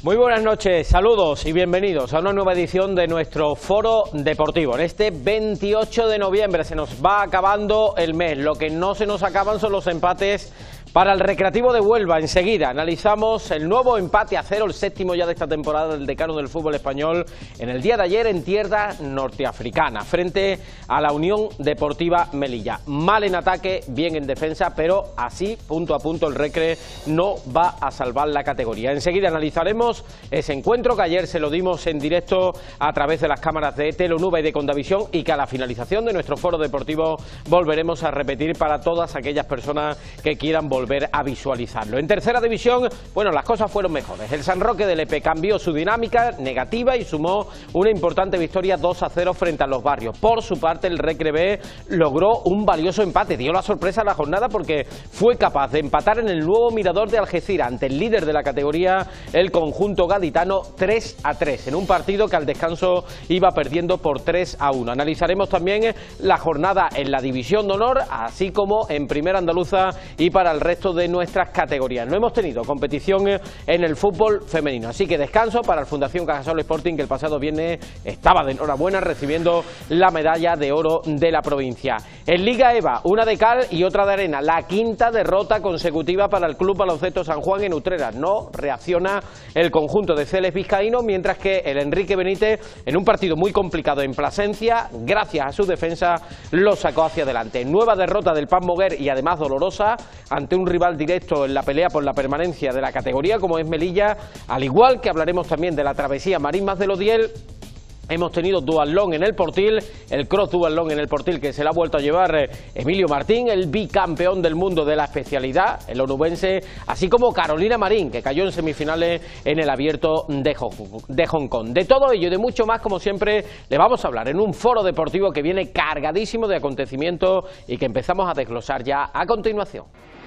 Muy buenas noches, saludos y bienvenidos a una nueva edición de nuestro Foro Deportivo. En este 28 de noviembre se nos va acabando el mes, lo que no se nos acaban son los empates para el Recreativo de Huelva. Enseguida analizamos el nuevo empate a 0, el séptimo ya de esta temporada del decano del fútbol español, en el día de ayer en tierra norteafricana, frente a la Unión Deportiva Melilla. Mal en ataque, bien en defensa, pero así, punto a punto, el Recre no va a salvar la categoría. Enseguida analizaremos ese encuentro que ayer se lo dimos en directo a través de las cámaras de Telenuba y de Condavisión, y que a la finalización de nuestro Foro Deportivo volveremos a repetir para todas aquellas personas que quieran volver a visualizarlo. En tercera división, bueno, las cosas fueron mejores. El San Roque de Lepe cambió su dinámica negativa y sumó una importante victoria 2-0 frente a Los Barrios. Por su parte, el Recre B logró un valioso empate. Dio la sorpresa a la jornada porque fue capaz de empatar en el nuevo Mirador de Algeciras ante el líder de la categoría, el conjunto gaditano, 3-3, en un partido que al descanso iba perdiendo por 3-1. Analizaremos también la jornada en la División de Honor, así como en Primera Andaluza y para el resto de nuestras categorías. No hemos tenido competición en el fútbol femenino, así que descanso para el Fundación Cajasol Sporting, que el pasado viernes estaba de enhorabuena recibiendo la medalla de oro de la provincia. En Liga EVA, una de cal y otra de arena, la quinta derrota consecutiva para el Club Baloncesto San Juan en Utrera. No reacciona el conjunto de Celes vizcaíno, mientras que el Enrique Benítez, en un partido muy complicado en Plasencia, gracias a su defensa, lo sacó hacia adelante. Nueva derrota del Paz Moguer, y además dolorosa, ante un rival directo en la pelea por la permanencia de la categoría como es Melilla, al igual que hablaremos también de la travesía Marín Mas de Lodiel. Hemos tenido duatlón en el Portil, el cross duatlón en el Portil, que se la ha vuelto a llevar Emilio Martín, el bicampeón del mundo de la especialidad, el onubense, así como Carolina Marín, que cayó en semifinales en el Abierto de Hong Kong. De todo ello y de mucho más, como siempre, le vamos a hablar en un foro deportivo que viene cargadísimo de acontecimientos y que empezamos a desglosar ya a continuación.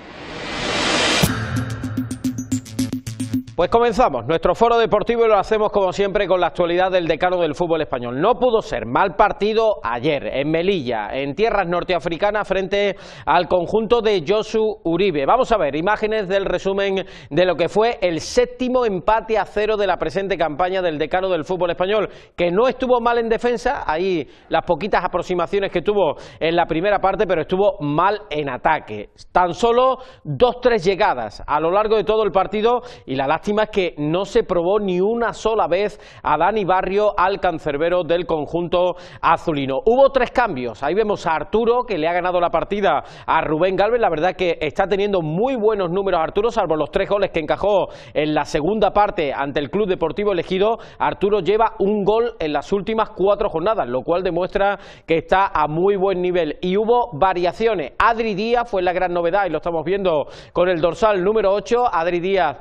Pues comenzamos nuestro foro deportivo y lo hacemos como siempre con la actualidad del decano del fútbol español. No pudo ser. Mal partido ayer en Melilla, en tierras norteafricanas, frente al conjunto de Josu Uribe. Vamos a ver imágenes del resumen de lo que fue el séptimo empate a 0 de la presente campaña del decano del fútbol español, que no estuvo mal en defensa, ahí las poquitas aproximaciones que tuvo en la primera parte, pero estuvo mal en ataque. Tan solo 2-3 llegadas a lo largo de todo el partido, y la lástima es que no se probó ni una sola vez a Dani Barrio, al cancerbero del conjunto azulino. Hubo 3 cambios, ahí vemos a Arturo, que le ha ganado la partida a Rubén Galvez. La verdad que está teniendo muy buenos números Arturo, salvo los 3 goles que encajó en la segunda parte ante el Club Deportivo Ejido. Arturo lleva un gol en las últimas 4 jornadas, lo cual demuestra que está a muy buen nivel. Y hubo variaciones. Adri Díaz fue la gran novedad, y lo estamos viendo con el dorsal número 8, Adri Díaz,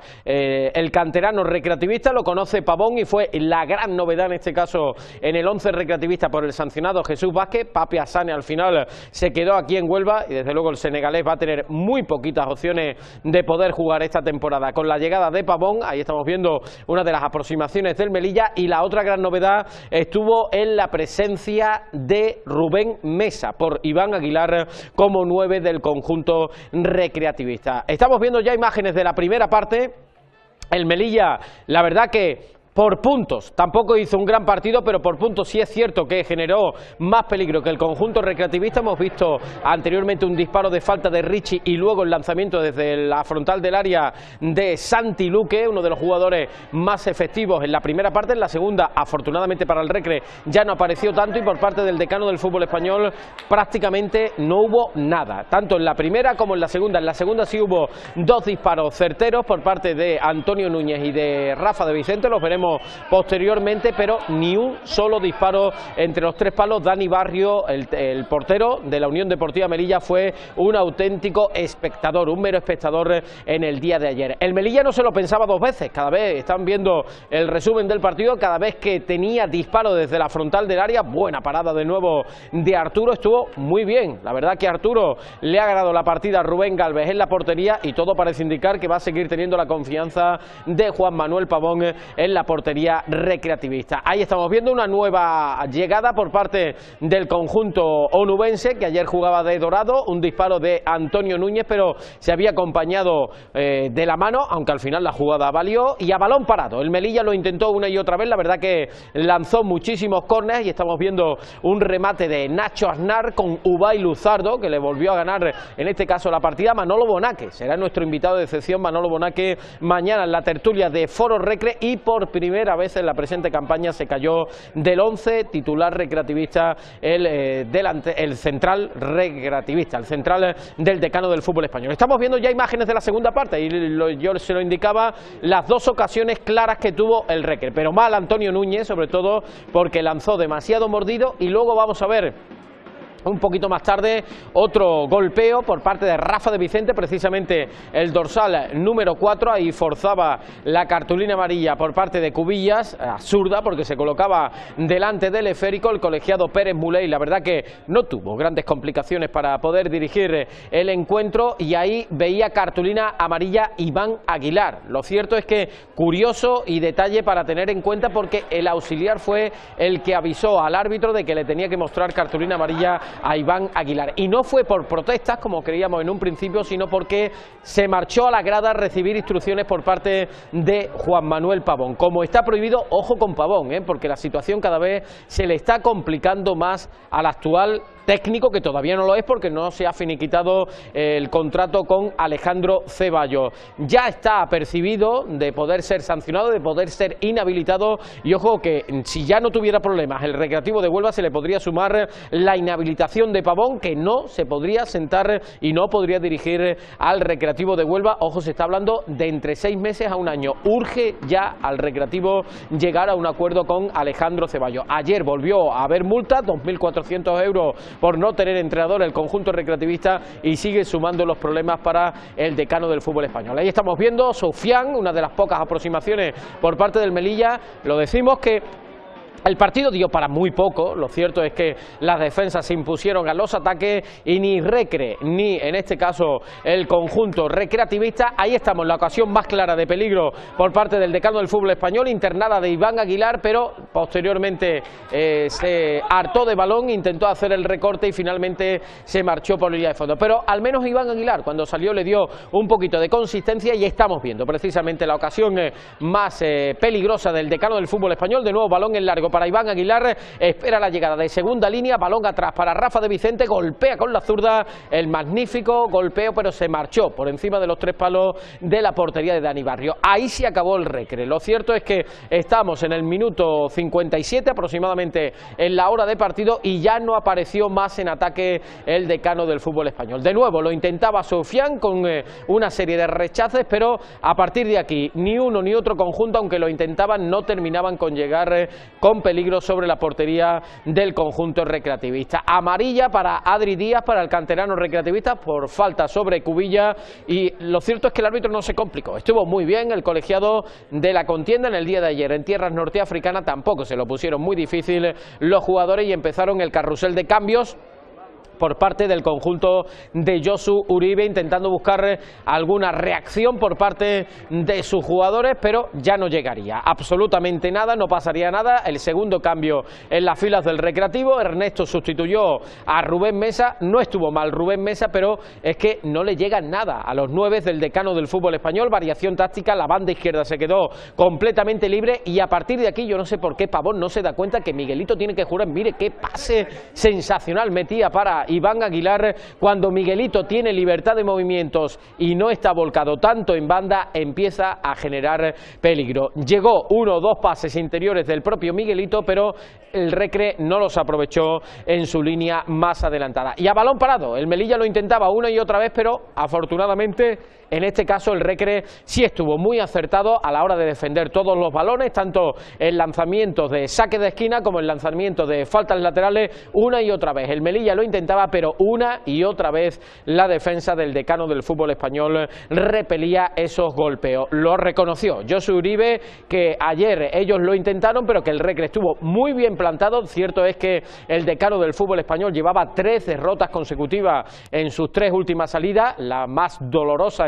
el canterano recreativista, lo conoce Pavón, y fue la gran novedad en este caso en el 11 recreativista por el sancionado Jesús Vázquez. Papi Asane al final se quedó aquí en Huelva, y desde luego el senegalés va a tener muy poquitas opciones de poder jugar esta temporada. Con la llegada de Pavón, ahí estamos viendo una de las aproximaciones del Melilla, y la otra gran novedad estuvo en la presencia de Rubén Mesa por Iván Aguilar como 9 del conjunto recreativista. Estamos viendo ya imágenes de la primera parte. El Melilla, la verdad que por puntos tampoco hizo un gran partido, pero por puntos sí es cierto que generó más peligro que el conjunto recreativista. Hemos visto anteriormente un disparo de falta de Richie, y luego el lanzamiento desde la frontal del área de Santi Luque, uno de los jugadores más efectivos en la primera parte. En la segunda, afortunadamente para el Recre, ya no apareció tanto, y por parte del decano del fútbol español prácticamente no hubo nada, tanto en la primera como en la segunda. En la segunda sí hubo 2 disparos certeros por parte de Antonio Núñez y de Rafa de Vicente, los veremos posteriormente, pero ni un solo disparo entre los 3 palos. Dani Barrio, el portero de la Unión Deportiva Melilla, fue un auténtico espectador, un mero espectador en el día de ayer. El Melilla no se lo pensaba 2 veces, cada vez están viendo el resumen del partido, cada vez que tenía disparo desde la frontal del área. Buena parada de nuevo de Arturo, estuvo muy bien. La verdad que Arturo le ha ganado la partida a Rubén Galvez en la portería, y todo parece indicar que va a seguir teniendo la confianza de Juan Manuel Pavón en la portería portería recreativista. Ahí estamos viendo una nueva llegada por parte del conjunto onubense, que ayer jugaba de dorado, un disparo de Antonio Núñez, pero se había acompañado de la mano, aunque al final la jugada valió, y a balón parado. El Melilla lo intentó una y otra vez, la verdad que lanzó muchísimos córneres y estamos viendo un remate de Nacho Aznar con Ubay Luzardo, que le volvió a ganar en este caso la partida Manolo Bonaque. Será nuestro invitado de excepción Manolo Bonaque mañana en la tertulia de Foro Recre, y por primera vez en la presente campaña se cayó del 11 titular recreativista el central recreativista, el central del decano del fútbol español. Estamos viendo ya imágenes de la segunda parte y yo se lo indicaba, las dos ocasiones claras que tuvo el Recre, pero mal Antonio Núñez, sobre todo porque lanzó demasiado mordido, y luego vamos a ver un poquito más tarde otro golpeo por parte de Rafa de Vicente, precisamente el dorsal número 4, ahí forzaba la cartulina amarilla por parte de Cubillas, absurda porque se colocaba delante del esférico el colegiado Pérez Muley. La verdad que no tuvo grandes complicaciones para poder dirigir el encuentro, y ahí veía cartulina amarilla Iván Aguilar. Lo cierto es que curioso y detalle para tener en cuenta, porque el auxiliar fue el que avisó al árbitro de que le tenía que mostrar cartulina amarilla a Iván Aguilar, y no fue por protestas como creíamos en un principio, sino porque se marchó a la grada a recibir instrucciones por parte de Juan Manuel Pavón. Como está prohibido, ojo con Pavón, porque la situación cada vez se le está complicando más al actual técnico, que todavía no lo es porque no se ha finiquitado el contrato con Alejandro Ceballos. Ya está apercibido de poder ser sancionado, de poder ser inhabilitado, y ojo que si ya no tuviera problemas el Recreativo de Huelva, se le podría sumar la inhabilitación de Pavón, que no se podría sentar y no podría dirigir al Recreativo de Huelva. Ojo, se está hablando de entre 6 meses a un año. Urge ya al Recreativo llegar a un acuerdo con Alejandro Ceballos. Ayer volvió a haber multa, 2.400 euros por no tener entrenador el conjunto recreativista, y sigue sumando los problemas para el decano del fútbol español. Ahí estamos viendo Soufiane, una de las pocas aproximaciones por parte del Melilla. Lo decimos que el partido dio para muy poco. Lo cierto es que las defensas se impusieron a los ataques, y ni Recre ni en este caso el conjunto recreativista. Ahí estamos, la ocasión más clara de peligro por parte del decano del fútbol español, internada de Iván Aguilar, pero posteriormente se hartó de balón, intentó hacer el recorte y finalmente se marchó por línea de fondo. Pero al menos Iván Aguilar cuando salió le dio un poquito de consistencia, y estamos viendo precisamente la ocasión más peligrosa del decano del fútbol español. De nuevo balón en largo para Iván Aguilar, espera la llegada de segunda línea, balón atrás para Rafa de Vicente, golpea con la zurda, el magnífico golpeo, pero se marchó por encima de los 3 palos de la portería de Dani Barrio. Ahí se acabó el Recre. Lo cierto es que estamos en el minuto 57 aproximadamente en la hora de partido, y ya no apareció más en ataque el decano del fútbol español. De nuevo lo intentaba Soufiane con una serie de rechaces, pero a partir de aquí ni uno ni otro conjunto, aunque lo intentaban, no terminaban con llegar con peligro sobre la portería del conjunto recreativista. Amarilla para Adri Díaz, para el canterano recreativista, por falta sobre Cubilla, y lo cierto es que el árbitro no se complicó. Estuvo muy bien el colegiado de la contienda en el día de ayer. En tierras norteafricanas tampoco se lo pusieron muy difícil los jugadores, y empezaron el carrusel de cambios por parte del conjunto de Josu Uribe, intentando buscar alguna reacción por parte de sus jugadores, pero ya no llegaría absolutamente nada, no pasaría nada. El segundo cambio en las filas del Recreativo, Ernesto sustituyó a Rubén Mesa. No estuvo mal Rubén Mesa, pero es que no le llega nada a los 9 del decano del fútbol español. Variación táctica, la banda izquierda se quedó completamente libre, y a partir de aquí yo no sé por qué Pavón no se da cuenta que Miguelito tiene que jugar. Mire qué pase sensacional metía para Iván Aguilar. Cuando Miguelito tiene libertad de movimientos y no está volcado tanto en banda, empieza a generar peligro. Llegó 1 o 2 pases interiores del propio Miguelito, pero el Recre no los aprovechó en su línea más adelantada. Y a balón parado, el Melilla lo intentaba una y otra vez, pero afortunadamente en este caso el Recre sí estuvo muy acertado a la hora de defender todos los balones, tanto en lanzamientos de saque de esquina como en lanzamientos de faltas laterales, una y otra vez. El Melilla lo intentaba, pero una y otra vez la defensa del decano del fútbol español repelía esos golpeos. Lo reconoció Josu Uribe, que ayer ellos lo intentaron, pero que el Recre estuvo muy bien plantado. Cierto es que el decano del fútbol español llevaba 3 derrotas consecutivas en sus 3 últimas salidas, la más dolorosa en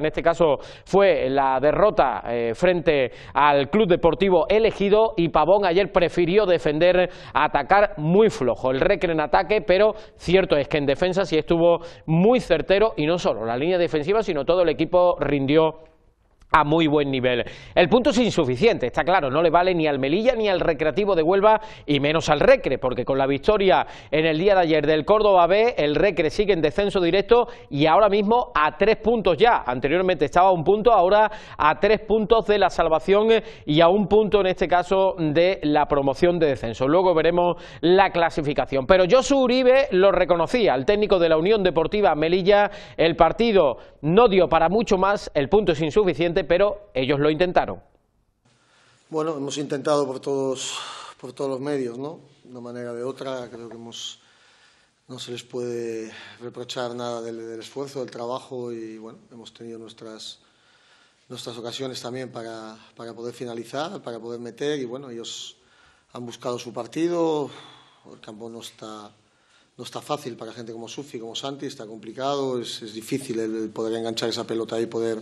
este caso fue la derrota frente al Club Deportivo El Ejido, y Pavón ayer prefirió defender, atacar muy flojo. El Recre en ataque, pero cierto es que en defensa sí estuvo muy certero, y no solo la línea defensiva, sino todo el equipo rindió a muy buen nivel. El punto es insuficiente, está claro, no le vale ni al Melilla ni al Recreativo de Huelva, y menos al Recre, porque con la victoria en el día de ayer del Córdoba B, el Recre sigue en descenso directo y ahora mismo a 3 puntos ya. Anteriormente estaba a 1 punto, ahora a 3 puntos de la salvación y a 1 punto en este caso de la promoción de descenso. Luego veremos la clasificación. Pero Josu Uribe lo reconocía, el técnico de la Unión Deportiva Melilla: el partido no dio para mucho más, el punto es insuficiente, pero ellos lo intentaron. Bueno, hemos intentado por todos los medios, ¿no? De una manera o de otra, creo que no se les puede reprochar nada del esfuerzo, del trabajo, y bueno, hemos tenido nuestras ocasiones también para poder finalizar, para poder meter, y bueno, ellos han buscado su partido. El campo no está fácil para gente como Sufi, como Santi, está complicado, es difícil el poder enganchar esa pelota y poder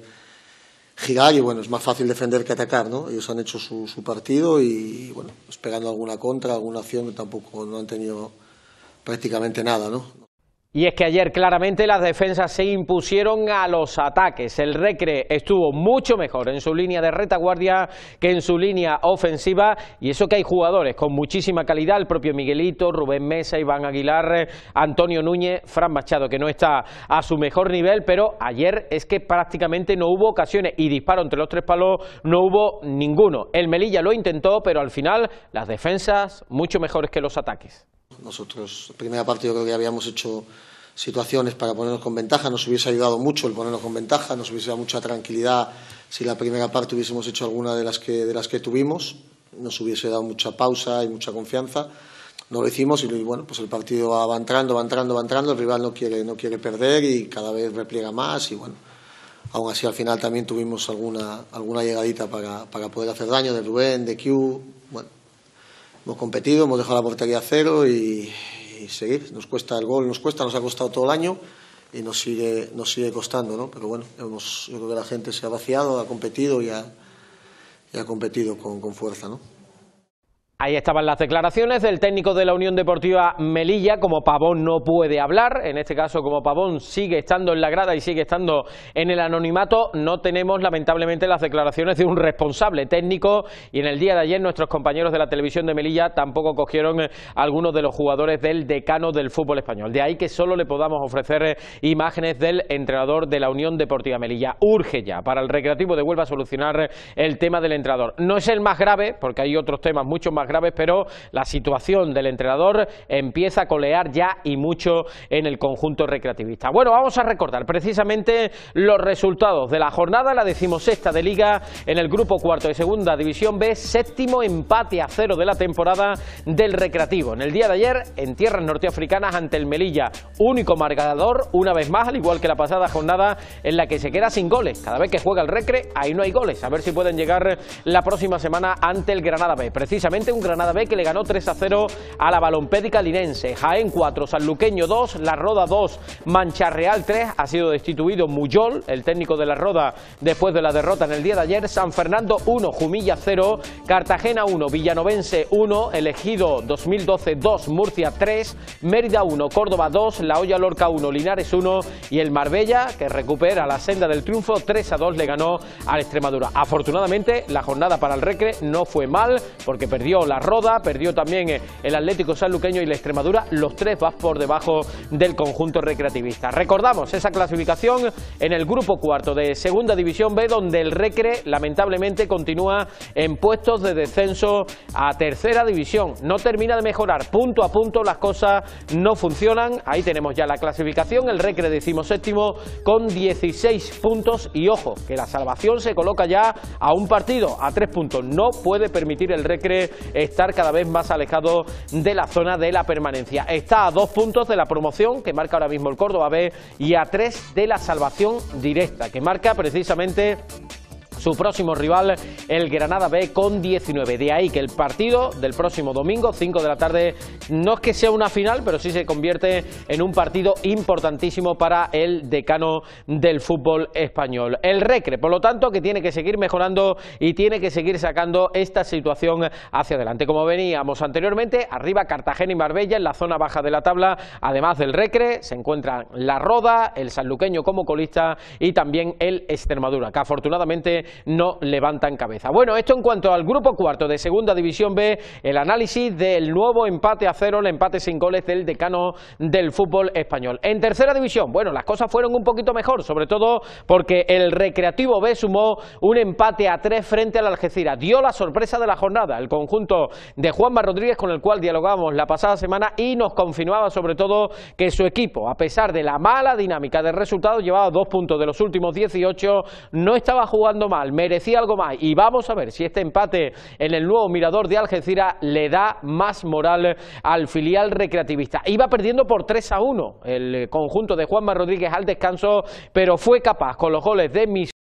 girar, y bueno, es más fácil defender que atacar, ¿no? Ellos han hecho su partido y bueno, esperando alguna contra, alguna acción, tampoco no han tenido prácticamente nada, ¿no? Y es que ayer claramente las defensas se impusieron a los ataques. El Recre estuvo mucho mejor en su línea de retaguardia que en su línea ofensiva, y eso que hay jugadores con muchísima calidad: el propio Miguelito, Rubén Mesa, Iván Aguilar, Antonio Núñez, Fran Machado, que no está a su mejor nivel, pero ayer es que prácticamente no hubo ocasiones, y disparo entre los 3 palos no hubo ninguno. El Melilla lo intentó, pero al final las defensas mucho mejores que los ataques. Nosotros, la primera parte, yo creo que habíamos hecho situaciones para ponernos con ventaja, nos hubiese ayudado mucho el ponernos con ventaja, nos hubiese dado mucha tranquilidad si la primera parte hubiésemos hecho alguna de las que tuvimos, nos hubiese dado mucha pausa y mucha confianza. No lo hicimos, y bueno, pues el partido va entrando, el rival no quiere perder y cada vez repliega más, y bueno, aún así al final también tuvimos alguna llegadita para poder hacer daño, de Rubén, de Q. Bueno, hemos competido, hemos dejado la portería a 0 y seguir. Nos cuesta el gol, nos ha costado todo el año y nos sigue costando, ¿no? Pero bueno, yo creo que la gente se ha vaciado, ha competido y ha competido con fuerza, ¿no? Ahí estaban las declaraciones del técnico de la Unión Deportiva Melilla. Como Pavón no puede hablar, en este caso como Pavón sigue estando en la grada y sigue estando en el anonimato, no tenemos lamentablemente las declaraciones de un responsable técnico, y en el día de ayer nuestros compañeros de la televisión de Melilla tampoco cogieron algunos de los jugadores del decano del fútbol español. De ahí que solo le podamos ofrecer imágenes del entrenador de la Unión Deportiva Melilla. Urge ya para el Recreativo de Huelva solucionar el tema del entrenador. No es el más grave, porque hay otros temas mucho más graves, pero la situación del entrenador empieza a colear ya y mucho en el conjunto recreativista. Bueno, vamos a recordar precisamente los resultados de la jornada, la 16ª de Liga, en el grupo cuarto de Segunda División B, 7º empate a 0 de la temporada del Recreativo. En el día de ayer, en tierras norteafricanas, ante el Melilla, único marcador, una vez más, al igual que la pasada jornada, en la que se queda sin goles. Cada vez que juega el Recre, ahí no hay goles. A ver si pueden llegar la próxima semana ante el Granada B. Precisamente un Granada B que le ganó 3-0 a la Balompédica Linense. Jaén 4, Sanluqueño 2, La Roda 2, Mancharreal 3. Ha sido destituido Muyol, el técnico de La Roda, después de la derrota en el día de ayer. San Fernando 1, Jumilla 0, Cartagena 1, Villanovense 1, El Ejido 2012 2, Murcia 3, Mérida 1, Córdoba 2, La Hoya Lorca 1, Linares 1, y el Marbella, que recupera la senda del triunfo, 3-2 le ganó al Extremadura. Afortunadamente la jornada para el Recre no fue mal, porque perdió La Roda, perdió también el Atlético Sanluqueño y la Extremadura, los 3 van por debajo del conjunto recreativista. Recordamos esa clasificación en el grupo cuarto de Segunda División B, donde el Recre lamentablemente continúa en puestos de descenso a Tercera División. No termina de mejorar, punto a punto las cosas no funcionan. Ahí tenemos ya la clasificación, el Recre 17º con 16 puntos, y ojo, que la salvación se coloca ya a un partido, a 3 puntos. No puede permitir el Recre estar cada vez más alejado de la zona de la permanencia. Está a 2 puntos de la promoción, que marca ahora mismo el Córdoba B, y a 3 de la salvación directa, que marca precisamente Su próximo rival, el Granada B, con 19. De ahí que el partido del próximo domingo, 5 de la tarde, no es que sea una final, pero sí se convierte en un partido importantísimo para el decano del fútbol español. El Recre, por lo tanto, que tiene que seguir mejorando y tiene que seguir sacando esta situación hacia adelante. Como veníamos anteriormente, arriba Cartagena y Marbella en la zona baja de la tabla. Además del Recre, se encuentran la Roda, el sanluqueño como colista y también el Extremadura, que afortunadamente no levantan cabeza. Bueno, esto en cuanto al grupo cuarto de Segunda División B, el análisis del nuevo empate a 0, el empate sin goles del decano del fútbol español. En Tercera División, bueno, las cosas fueron un poquito mejor, sobre todo porque el Recreativo B sumó un empate a 3 frente al Algeciras. Dio la sorpresa de la jornada, el conjunto de Juanma Rodríguez, con el cual dialogábamos la pasada semana, y nos confirmaba sobre todo que su equipo, a pesar de la mala dinámica del resultado, llevaba 2 puntos de los últimos 18, no estaba jugando mal, merecía algo más, y vamos a ver si este empate en el nuevo Mirador de Algeciras le da más moral al filial recreativista. Iba perdiendo por 3-1 el conjunto de Juanma Rodríguez al descanso, pero fue capaz con los goles de